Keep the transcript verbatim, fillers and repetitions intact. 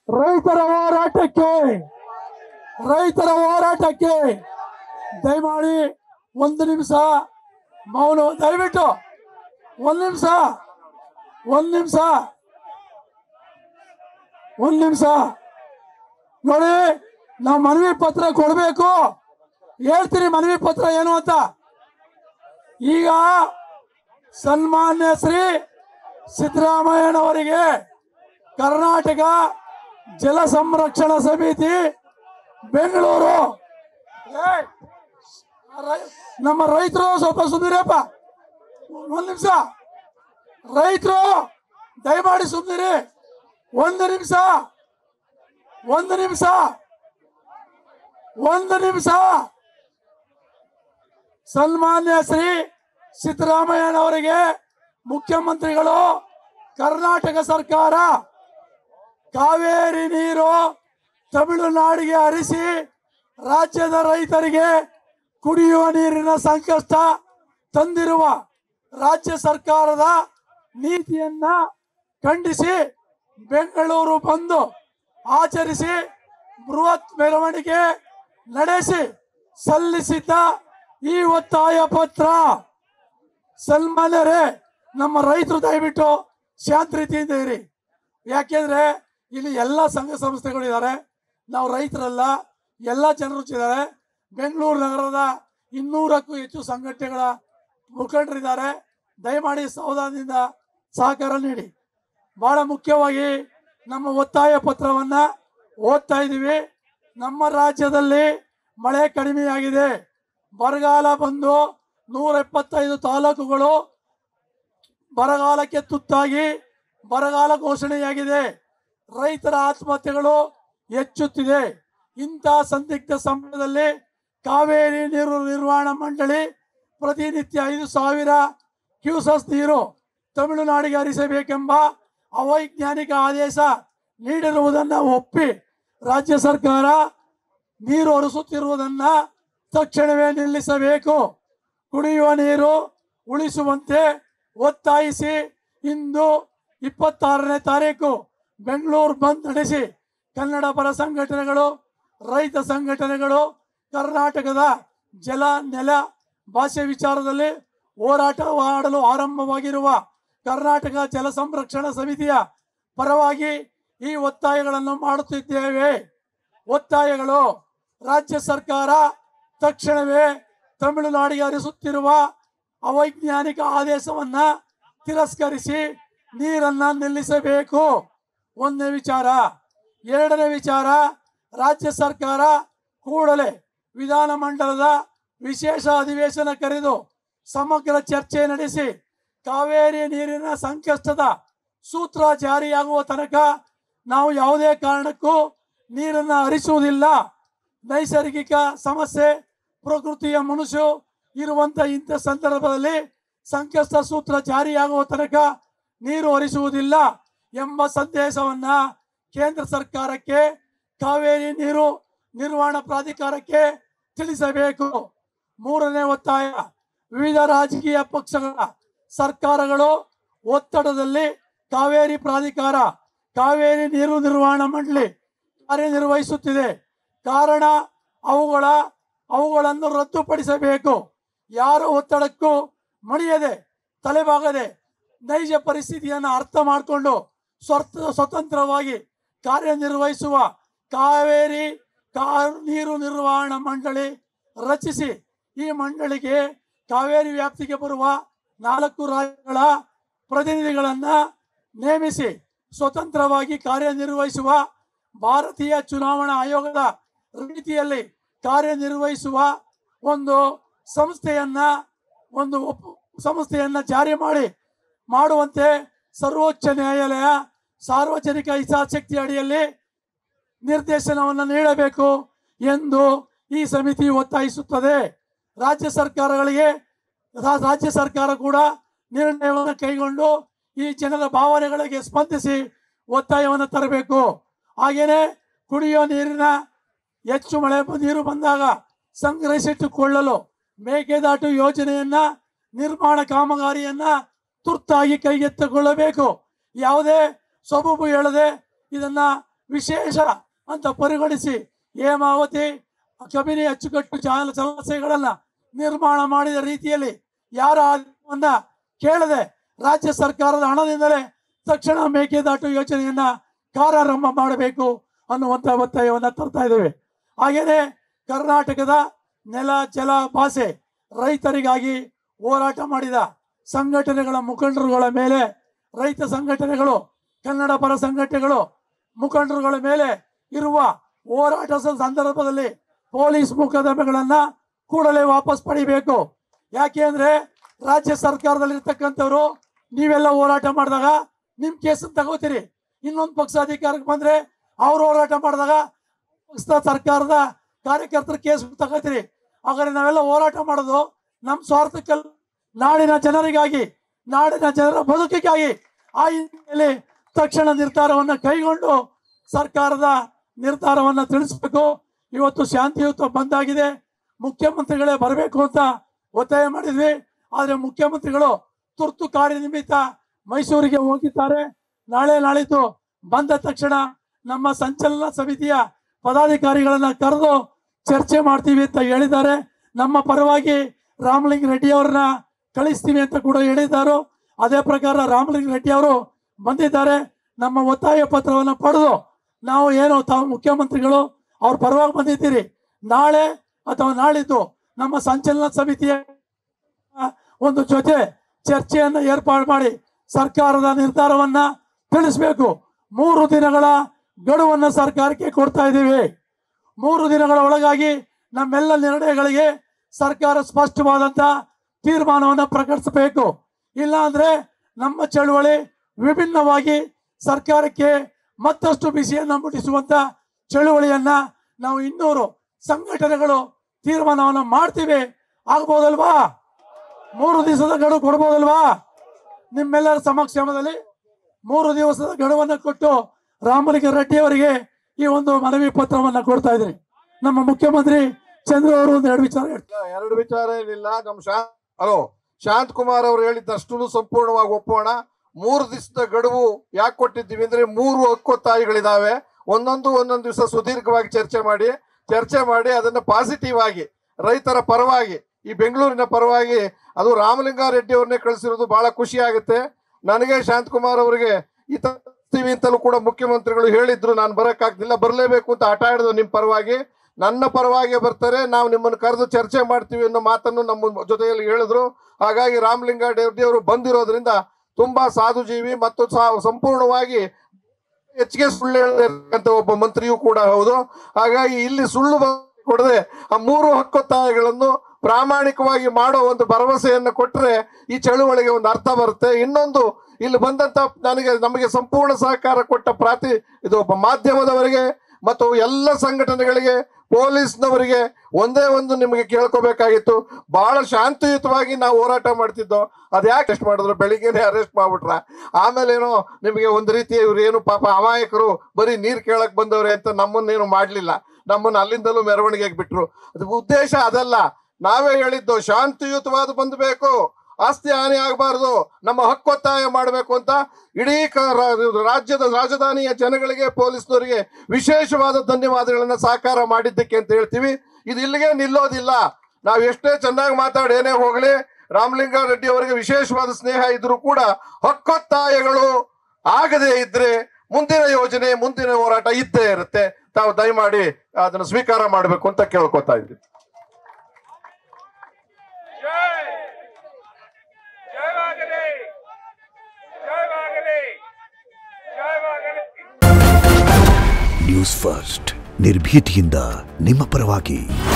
ರೈತರ ಹೋರಾಟಕ್ಕೆ ರೈತರ ಹೋರಾಟಕ್ಕೆ ದಯಮಾಡಿ ಒಂದು ನಿಮಿಷ ಮೌನ, ದಯವಿಟ್ಟು ಒಂದು ನಿಮಿಷ ಒಂದು ನಿಮಿಷ ಒಂದು ನಿಮಿಷ ನೋಡಿ, ನಾವು ಮನವಿ ಪತ್ರ ಕೊಡಬೇಕು. ಹೇಳ್ತೀನಿ ಮನವಿ ಪತ್ರ ಏನು ಅಂತ. ಈಗ ಸನ್ಮಾನ್ಯ ಶ್ರೀ ಸಿದ್ದರಾಮಯ್ಯನವರಿಗೆ ಕರ್ನಾಟಕ ಜಲ ಸಂರಕ್ಷಣಾ ಸಮಿತಿ ಬೆಂಗಳೂರು, ನಮ್ಮ ರೈತರು ಸ್ವಲ್ಪ ಸುಂದಿರಪ್ಪ, ಒಂದು ನಿಮಿಷ ರೈತರು ದಯಮಾಡಿ ಸುಂದಿರಿ, ಒಂದು ನಿಮಿಷ ಒಂದು ನಿಮಿಷ ಒಂದು ನಿಮಿಷ ಸನ್ಮಾನ್ಯ ಶ್ರೀ ಸಿದ್ದರಾಮಯ್ಯನವರಿಗೆ ಮುಖ್ಯಮಂತ್ರಿಗಳು ಕರ್ನಾಟಕ ಸರ್ಕಾರ ಕಾವೇರಿ ನೀರು ತಮಿಳುನಾಡಿಗೆ ಹರಿಸಿ ರಾಜ್ಯದ ರೈತರಿಗೆ ಕುಡಿಯುವ ನೀರಿನ ಸಂಕಷ್ಟ ತಂದಿರುವ ರಾಜ್ಯ ಸರ್ಕಾರದ ನೀತಿಯನ್ನ ಖಂಡಿಸಿ ಬೆಂಗಳೂರು ಬಂದು ಆಚರಿಸಿ ಬೃಹತ್ ಮೆರವಣಿಗೆ ನಡೆಸಿ ಸಲ್ಲಿಸಿದ್ದ ಈ ಒತ್ತಾಯ ಪತ್ರ. ಸನ್ಮಾನ್ಯರೇ, ನಮ್ಮ ರೈತರು ದಯವಿಟ್ಟು ಶಾಂತ ರೀತಿಯಿಂದ ಇರಿ. ಯಾಕೆಂದ್ರೆ ಇಲ್ಲಿ ಎಲ್ಲ ಸಂಘ ಸಂಸ್ಥೆಗಳು ಇದ್ದಾರೆ, ನಾವು ರೈತರಲ್ಲ, ಎಲ್ಲ ಜನರು ಇದ್ದಾರೆ. ಬೆಂಗಳೂರು ನಗರದ ಇನ್ನೂರಕ್ಕೂ ಹೆಚ್ಚು ಸಂಘಟನೆಗಳ ಮುಖಂಡರಿದ್ದಾರೆ. ದಯಮಾಡಿ ಸಾವಧಾನದಿಂದ ಸಹಕಾರ ನೀಡಿ. ಬಹಳ ಮುಖ್ಯವಾಗಿ ನಮ್ಮ ಒತ್ತಾಯ ಪತ್ರವನ್ನ ಓದ್ತಾ ಇದ್ದೀವಿ. ನಮ್ಮ ರಾಜ್ಯದಲ್ಲಿ ಮಳೆ ಕಡಿಮೆಯಾಗಿದೆ. ಬರಗಾಲ ಬಂದು ನೂರ ಎಪ್ಪತ್ತೈದು ತಾಲೂಕುಗಳು ಬರಗಾಲಕ್ಕೆ ತುತ್ತಾಗಿ ಬರಗಾಲ ಘೋಷಣೆಯಾಗಿದೆ. ರೈತರ ಆತ್ಮಹತ್ಯೆಗಳು ಹೆಚ್ಚುತ್ತಿದೆ. ಇಂತಹ ಸಂದಿಗ್ಧ ಸಮಯದಲ್ಲಿ ಕಾವೇರಿ ನೀರು ನಿರ್ವಹಣಾ ಮಂಡಳಿ ಪ್ರತಿನಿತ್ಯ ಐದು ಸಾವಿರ ಕ್ಯೂಸೆಸ್ ನೀರು ತಮಿಳುನಾಡಿಗೆ ಹರಿಸಬೇಕೆಂಬ ಅವೈಜ್ಞಾನಿಕ ಆದೇಶ ನೀಡಿರುವುದನ್ನು ಒಪ್ಪಿ ರಾಜ್ಯ ಸರ್ಕಾರ ನೀರು ಹರಿಸುತ್ತಿರುವುದನ್ನ ತಕ್ಷಣವೇ ನಿಲ್ಲಿಸಬೇಕು. ಕುಡಿಯುವ ನೀರು ಉಳಿಸುವಂತೆ ಒತ್ತಾಯಿಸಿ ಇಂದು ಇಪ್ಪತ್ತಾರನೇ ತಾರೀಕು ಬೆಂಗಳೂರು ಬಂದ್ ನಡೆಸಿ ಕನ್ನಡ ಪರ ಸಂಘಟನೆಗಳು, ರೈತ ಸಂಘಟನೆಗಳು ಕರ್ನಾಟಕದ ಜಲ, ನೆಲ, ಭಾಷೆ ವಿಚಾರದಲ್ಲಿ ಹೋರಾಟ ಮಾಡಲು ಆರಂಭವಾಗಿರುವ ಕರ್ನಾಟಕ ಜಲ ಸಂರಕ್ಷಣಾ ಸಮಿತಿಯ ಪರವಾಗಿ ಈ ಒತ್ತಾಯಗಳನ್ನು ಮಾಡುತ್ತಿದ್ದೇವೆ. ಒತ್ತಾಯಗಳು: ರಾಜ್ಯ ಸರ್ಕಾರ ತಕ್ಷಣವೇ ತಮಿಳುನಾಡಿಗೆ ಹರಿಸುತ್ತಿರುವ ಅವೈಜ್ಞಾನಿಕ ಆದೇಶವನ್ನ ತಿರಸ್ಕರಿಸಿ ನೀರನ್ನ ನಿಲ್ಲಿಸಬೇಕು. ಒಂದನೇ ವಿಚಾರ. ಎರಡನೇ ವಿಚಾರ, ರಾಜ್ಯ ಸರ್ಕಾರ ಕೂಡಲೇ ವಿಧಾನಮಂಡಲದ ವಿಶೇಷ ಅಧಿವೇಶನ ಕರೆದು ಸಮಗ್ರ ಚರ್ಚೆ ನಡೆಸಿ ಕಾವೇರಿ ನೀರಿನ ಸಂಕಷ್ಟದ ಸೂತ್ರ ಜಾರಿಯಾಗುವ ತನಕ ನಾವು ಯಾವುದೇ ಕಾರಣಕ್ಕೂ ನೀರನ್ನು ಹರಿಸುವುದಿಲ್ಲ. ನೈಸರ್ಗಿಕ ಸಮಸ್ಯೆ, ಪ್ರಕೃತಿಯ ಮನುಷ್ಯ ಇರುವಂತ ಇಂಥ ಸಂದರ್ಭದಲ್ಲಿ ಸಂಕಷ್ಟ ಸೂತ್ರ ಜಾರಿಯಾಗುವ ತನಕ ನೀರು ಹರಿಸುವುದಿಲ್ಲ ಎಂಬ ಸಂದೇಶವನ್ನ ಕೇಂದ್ರ ಸರ್ಕಾರಕ್ಕೆ, ಕಾವೇರಿ ನೀರು ನಿರ್ವಹಣಾ ಪ್ರಾಧಿಕಾರಕ್ಕೆ ತಿಳಿಸಬೇಕು. ಮೂರನೇ ಒತ್ತಾಯ: ವಿವಿಧ ರಾಜಕೀಯ ಪಕ್ಷಗಳ ಸರ್ಕಾರಗಳು ಒತ್ತಡದಲ್ಲಿ ಕಾವೇರಿ ಪ್ರಾಧಿಕಾರ, ಕಾವೇರಿ ನೀರು ನಿರ್ವಹಣಾ ಮಂಡಳಿ ಕಾರ್ಯನಿರ್ವಹಿಸುತ್ತಿದೆ. ಕಾರಣ ಅವುಗಳ ಅವುಗಳನ್ನು ರದ್ದುಪಡಿಸಬೇಕು. ಯಾರ ಒತ್ತಡಕ್ಕೂ ಮಣಿಯದೆ, ತಲೆಬಾಗದೆ, ನೈಜ ಪರಿಸ್ಥಿತಿಯನ್ನು ಅರ್ಥ ಮಾಡಿಕೊಂಡು ಸ್ವತಂತ್ರವಾಗಿ ಕಾರ್ಯನಿರ್ವಹಿಸುವ ಕಾವೇರಿ ನೀರು ನಿರ್ವಹಣಾ ಮಂಡಳಿ ರಚಿಸಿ ಈ ಮಂಡಳಿಗೆ ಕಾವೇರಿ ವ್ಯಾಪ್ತಿಗೆ ಬರುವ ನಾಲ್ಕು ರಾಜ್ಯಗಳ ಪ್ರತಿನಿಧಿಗಳನ್ನ ನೇಮಿಸಿ ಸ್ವತಂತ್ರವಾಗಿ ಕಾರ್ಯನಿರ್ವಹಿಸುವ, ಭಾರತೀಯ ಚುನಾವಣಾ ಆಯೋಗದ ರೀತಿಯಲ್ಲಿ ಕಾರ್ಯನಿರ್ವಹಿಸುವ ಒಂದು ಸಂಸ್ಥೆಯನ್ನ ಒಂದು ಸಂಸ್ಥೆಯನ್ನ ಜಾರಿ ಮಾಡಿ ಮಾಡುವಂತೆ ಸರ್ವೋಚ್ಚ ನ್ಯಾಯಾಲಯ ಸಾರ್ವಜನಿಕ ಹಿತಾಸಕ್ತಿ ಅಡಿಯಲ್ಲಿ ನಿರ್ದೇಶನವನ್ನು ನೀಡಬೇಕು ಎಂದು ಈ ಸಮಿತಿ ಒತ್ತಾಯಿಸುತ್ತದೆ. ರಾಜ್ಯ ಸರ್ಕಾರಗಳಿಗೆ ರಾಜ್ಯ ಸರ್ಕಾರ ಕೂಡ ನಿರ್ಣಯವನ್ನು ಕೈಗೊಂಡು ಈ ಜನರ ಭಾವನೆಗಳಿಗೆ ಸ್ಪಂದಿಸಿ ಒತ್ತಾಯವನ್ನು ತರಬೇಕು. ಹಾಗೇನೆ ಕುಡಿಯುವ ನೀರಿನ ಹೆಚ್ಚು ಮಳೆ ನೀರು ಬಂದಾಗ ಸಂಗ್ರಹಿಸಿಟ್ಟುಕೊಳ್ಳಲು ಮೇಕೆದಾಟು ಯೋಜನೆಯನ್ನ ನಿರ್ಮಾಣ ಕಾಮಗಾರಿಯನ್ನ ತುರ್ತಾಗಿ ಕೈಗೆತ್ತಿಕೊಳ್ಳಬೇಕು. ಯಾವುದೇ ಸಬೂಬು ಹೇಳದೆ ಇದನ್ನ ವಿಶೇಷ ಅಂತ ಪರಿಗಣಿಸಿ ಹೇಮಾವತಿ ಕಬಿನಿ ಅಚ್ಚುಕಟ್ಟು ಜಾಲ ಜಲಾಶಯಗಳನ್ನ ನಿರ್ಮಾಣ ಮಾಡಿದ ರೀತಿಯಲ್ಲಿ ಯಾರ ಆದೇಶವನ್ನ ಕೇಳದೆ ರಾಜ್ಯ ಸರ್ಕಾರದ ಹಣದಿಂದಲೇ ತಕ್ಷಣ ಮೇಕೆದಾಟು ಯೋಜನೆಯನ್ನ ಕಾರ್ಯಾರಂಭ ಮಾಡಬೇಕು ಅನ್ನುವಂಥ ಒತ್ತಾಯವನ್ನ ತರ್ತಾ ಇದ್ದೇವೆ. ಹಾಗೇನೆ ಕರ್ನಾಟಕದ ನೆಲ ಜಲ ಭಾಷೆ ರೈತರಿಗಾಗಿ ಹೋರಾಟ ಮಾಡಿದ ಸಂಘಟನೆಗಳ ಮುಖಂಡರುಗಳ ಮೇಲೆ, ರೈತ ಸಂಘಟನೆಗಳು, ಕನ್ನಡ ಪರ ಸಂಘಟನೆಗಳು ಮುಖಂಡರುಗಳ ಮೇಲೆ ಇರುವ ಹೋರಾಟದ ಸಂದರ್ಭದಲ್ಲಿ ಪೊಲೀಸ್ ಮೊಕದ್ದಮೆಗಳನ್ನ ಕೂಡಲೇ ವಾಪಸ್ ಪಡಿಬೇಕು. ಯಾಕೆ ಅಂದ್ರೆ ರಾಜ್ಯ ಸರ್ಕಾರದಲ್ಲಿ ಇರ್ತಕ್ಕಂಥವ್ರು ನೀವೆಲ್ಲ ಹೋರಾಟ ಮಾಡಿದಾಗ ನಿಮ್ ಕೇಸ್ ತಗೋತೀರಿ, ಇನ್ನೊಂದು ಪಕ್ಷ ಅಧಿಕಾರಕ್ಕೆ ಬಂದ್ರೆ ಅವ್ರು ಹೋರಾಟ ಮಾಡಿದಾಗ ಪಕ್ಷದ ಸರ್ಕಾರದ ಕಾರ್ಯಕರ್ತರ ಕೇಸ್ ತಗೋತೀರಿ. ಹಾಗಾದ್ರೆ ನಾವೆಲ್ಲ ಹೋರಾಟ ಮಾಡೋದು ನಮ್ಮ ಸ್ವಾರ್ಥಕ್ಕೆ, ನಾಡಿನ ಜನರಿಗಾಗಿ, ನಾಡಿನ ಜನರ ಬದುಕಿಗಾಗಿ. ಆ ಹಿನ್ನೆಲೆಯಲ್ಲಿ ತಕ್ಷಣ ನಿರ್ಧಾರವನ್ನ ಕೈಗೊಂಡು ಸರ್ಕಾರದ ನಿರ್ಧಾರವನ್ನ ತಿಳಿಸಬೇಕು. ಇವತ್ತು ಶಾಂತಿಯುತ ಬಂದಾಗಿದೆ, ಮುಖ್ಯಮಂತ್ರಿಗಳೇ ಬರಬೇಕು ಅಂತ ಒತ್ತಾಯ ಮಾಡಿದ್ವಿ. ಆದ್ರೆ ಮುಖ್ಯಮಂತ್ರಿಗಳು ತುರ್ತು ಕಾರ್ಯನಿಮಿತ್ತ ಮೈಸೂರಿಗೆ ಹೋಗಿದ್ದಾರೆ. ನಾಳೆ ನಾಳಿದ್ದು ಬಂದ ತಕ್ಷಣ ನಮ್ಮ ಸಂಚಲನ ಸಮಿತಿಯ ಪದಾಧಿಕಾರಿಗಳನ್ನ ಕರೆದು ಚರ್ಚೆ ಮಾಡ್ತೀವಿ ಅಂತ ಹೇಳಿದ್ದಾರೆ. ನಮ್ಮ ಪರವಾಗಿ ರಾಮಲಿಂಗ ರೆಡ್ಡಿ ಅವರನ್ನ ಕಳಿಸ್ತೀವಿ ಅಂತ ಕೂಡ ಹೇಳಿದ್ದಾರೆ. ಅದೇ ಪ್ರಕಾರ ರಾಮಲಿಂಗ ರೆಡ್ಡಿ ಅವರು ಬಂದಿದ್ದಾರೆ. ನಮ್ಮ ಒತ್ತಾಯ ಪತ್ರವನ್ನ ಪಡೆದು ನಾವು ಏನು ತಾವು ಮುಖ್ಯಮಂತ್ರಿಗಳು ಅವ್ರ ಪರವಾಗಿ ಬಂದಿದ್ದೀರಿ, ನಾಳೆ ಅಥವಾ ನಾಳಿದ್ದು ನಮ್ಮ ಸಂಚಲನ ಸಮಿತಿಯ ಒಂದು ಜೊತೆ ಚರ್ಚೆಯನ್ನು ಏರ್ಪಾಡು ಮಾಡಿ ಸರ್ಕಾರದ ನಿರ್ಧಾರವನ್ನ ತಿಳಿಸಬೇಕು. ಮೂರು ದಿನಗಳ ಗಡುವನ್ನ ಸರ್ಕಾರಕ್ಕೆ ಕೊಡ್ತಾ ಇದ್ದೀವಿ. ಮೂರು ದಿನಗಳ ಒಳಗಾಗಿ ನಮ್ಮೆಲ್ಲ ನಿರ್ಣಯಗಳಿಗೆ ಸರ್ಕಾರ ಸ್ಪಷ್ಟವಾದಂತ ತೀರ್ಮಾನವನ್ನ ಪ್ರಕಟಿಸಬೇಕು. ಇಲ್ಲ ಅಂದ್ರೆ ನಮ್ಮ ಚಳುವಳಿ ವಿಭಿನ್ನವಾಗಿ ಸರ್ಕಾರಕ್ಕೆ ಮತ್ತಷ್ಟು ಬಿಸಿಯನ್ನ ಮುಟ್ಟಿಸುವಂತ ಚಳುವಳಿಯನ್ನ ನಾವು ಇನ್ನೂರು ಸಂಘಟನೆಗಳು ತೀರ್ಮಾನವನ್ನ ಮಾಡ್ತೀವಿ. ಆಗ್ಬೋದಲ್ವಾ? ಮೂರು ದಿವಸದ ಗಡುವು ಕೊಡ್ಬೋದಲ್ವಾ? ನಿಮ್ಮೆಲ್ಲರ ಸಮಕ್ಷಮದಲ್ಲಿ ಮೂರು ದಿವಸದ ಗಡುವನ್ನ ಕೊಟ್ಟು ರಾಮಲಿಂಗ ರೆಡ್ಡಿ ಅವರಿಗೆ ಈ ಒಂದು ಮನವಿ ಪತ್ರವನ್ನ ಕೊಡ್ತಾ ಇದ್ರಿ. ನಮ್ಮ ಮುಖ್ಯಮಂತ್ರಿ ಚಂದ್ರ ಅವರು ಒಂದು ಎರಡು ವಿಚಾರ ಎರಡು ವಿಚಾರ ಏನಿಲ್ಲ. ನಮ್ ಶಾ ಹಲೋ ಶಾಂತ್ ಕುಮಾರ್ ಅವರು ಹೇಳಿದ್ದಷ್ಟು ಸಂಪೂರ್ಣವಾಗಿ ಒಪ್ಪೋಣ. ಮೂರು ದಿವಸದ ಗಡುವು ಯಾಕೆ ಕೊಟ್ಟಿದ್ದೀವಿ ಅಂದ್ರೆ ಮೂರು ಹಕ್ಕೊತ್ತಾಯಿಗಳಿದಾವೆ. ಒಂದೊಂದು ಒಂದೊಂದು ದಿವಸ ಸುದೀರ್ಘವಾಗಿ ಚರ್ಚೆ ಮಾಡಿ ಚರ್ಚೆ ಮಾಡಿ ಅದನ್ನ ಪಾಸಿಟಿವ್ ಆಗಿ ರೈತರ ಪರವಾಗಿ, ಈ ಬೆಂಗಳೂರಿನ ಪರವಾಗಿ ಅದು ರಾಮಲಿಂಗಾರೆಡ್ಡಿ ಅವ್ರನ್ನೇ ಕಳಿಸಿರೋದು ಬಹಳ ಖುಷಿ ಆಗುತ್ತೆ ನನಗೆ. ಶಾಂತ್ ಕುಮಾರ್ ಅವರಿಗೆ ಈ ತೀವಿ ಅಂತಲೂ ಕೂಡ ಮುಖ್ಯಮಂತ್ರಿಗಳು ಹೇಳಿದ್ರು, ನಾನು ಬರಕ್ಕಾಗ್ತಿಲ್ಲ, ಬರಲೇಬೇಕು ಅಂತ ಹಠ ಹಿಡಿದು ನಿಮ್ ಪರವಾಗಿ, ನನ್ನ ಪರವಾಗಿ ಬರ್ತಾರೆ, ನಾವು ನಿಮ್ಮನ್ನು ಕರೆದು ಚರ್ಚೆ ಮಾಡ್ತೀವಿ ಅನ್ನೋ ಮಾತನ್ನು ನಮ್ಮ ಜೊತೆಯಲ್ಲಿ ಹೇಳಿದ್ರು. ಹಾಗಾಗಿ ರಾಮಲಿಂಗಾರೆಡ್ಡಿ ಅವರು ಬಂದಿರೋದ್ರಿಂದ ತುಂಬಾ ಸಾಧು ಜೀವಿ ಮತ್ತು ಸಂಪೂರ್ಣವಾಗಿ ಹೆಚ್ಚಿಗೆ ಸುಳ್ಳು ಹೇಳತಕ್ಕಂಥ ಒಬ್ಬ ಮಂತ್ರಿಯೂ ಕೂಡ ಹೌದು. ಹಾಗಾಗಿ ಇಲ್ಲಿ ಸುಳ್ಳು ಕೊಡದೆ ಆ ಮೂರು ಹಕ್ಕೊತ್ತಾಯಗಳನ್ನು ಪ್ರಾಮಾಣಿಕವಾಗಿ ಮಾಡೋ ಒಂದು ಭರವಸೆಯನ್ನು ಕೊಟ್ಟರೆ ಈ ಚಳುವಳಿಗೆ ಒಂದು ಅರ್ಥ ಬರುತ್ತೆ. ಇನ್ನೊಂದು, ಇಲ್ಲಿ ಬಂದಂತ ನನಗೆ ನಮಗೆ ಸಂಪೂರ್ಣ ಸಹಕಾರ ಕೊಟ್ಟ ಪ್ರಾತಿ ಇದು ಒಬ್ಬ ಮಾಧ್ಯಮದವರಿಗೆ ಮತ್ತು ಎಲ್ಲ ಸಂಘಟನೆಗಳಿಗೆ, ಪೊಲೀಸ್ನವರಿಗೆ ಒಂದೇ ಒಂದು ನಿಮಗೆ ಕೇಳ್ಕೋಬೇಕಾಗಿತ್ತು. ಬಹಳ ಶಾಂತಿಯುತವಾಗಿ ನಾವು ಹೋರಾಟ ಮಾಡ್ತಿದ್ದೋ, ಅದ್ಯಾಕೆ ಅರೆಸ್ಟ್ ಮಾಡಿದ್ರು? ಬೆಳಿಗ್ಗೆನೆ ಅರೆಸ್ಟ್ ಮಾಡ್ಬಿಟ್ರ. ಆಮೇಲೆ ಏನೋ ನಿಮಗೆ ಒಂದು ರೀತಿ ಇವ್ರು ಏನು ಪಾಪ ಅಮಾಯಕರು ಬರೀ ನೀರ್ ಕೇಳಕ್ ಬಂದವ್ರೆ ಅಂತ ನಮ್ಮನ್ನೇನು ಮಾಡ್ಲಿಲ್ಲ, ನಮ್ಮನ್ನ ಅಲ್ಲಿಂದಲೂ ಮೆರವಣಿಗೆಗೆ ಬಿಟ್ರು. ಅದು ಉದ್ದೇಶ ಅದಲ್ಲ. ನಾವೇ ಹೇಳಿದ್ದು ಶಾಂತಿಯುತವಾದ ಬಂದ್ಬೇಕು, ಆಸ್ತಿ ಹಾನಿ ಆಗಬಾರ್ದು, ನಮ್ಮ ಹಕ್ಕೊತ್ತಾಯ ಮಾಡಬೇಕು ಅಂತ ಇಡೀ ರಾಜ್ಯದ ರಾಜಧಾನಿಯ ಜನಗಳಿಗೆ, ಪೊಲೀಸ್ನವರಿಗೆ ವಿಶೇಷವಾದ ಧನ್ಯವಾದಗಳನ್ನ ಸಾಕಾರ ಮಾಡಿದ್ದಕ್ಕೆ ಅಂತ ಹೇಳ್ತೀವಿ. ಇದು ಇಲ್ಲಿಗೆ ನಿಲ್ಲೋದಿಲ್ಲ. ನಾವು ಎಷ್ಟೇ ಚೆನ್ನಾಗಿ ಮಾತಾಡಿ ಏನೇ ಹೋಗ್ಲಿ, ರಾಮಲಿಂಗಾರೆಡ್ಡಿ ಅವರಿಗೆ ವಿಶೇಷವಾದ ಸ್ನೇಹ ಇದ್ರೂ ಕೂಡ ಹಕ್ಕೊತ್ತಾಯಗಳು ಆಗದೆ ಇದ್ರೆ ಮುಂದಿನ ಯೋಜನೆ, ಮುಂದಿನ ಹೋರಾಟ ಇದ್ದೇ ಇರುತ್ತೆ. ತಾವು ದಯಮಾಡಿ ಅದನ್ನು ಸ್ವೀಕಾರ ಮಾಡಬೇಕು ಅಂತ ಕೇಳ್ಕೊತಾ ಇದ್ವಿ. ನ್ಯೂಸ್ ಫಸ್ಟ್ ನಿರ್ಭೀತಿಯಿಂದ ನಿಮ್ಮ ಪರವಾಗಿ.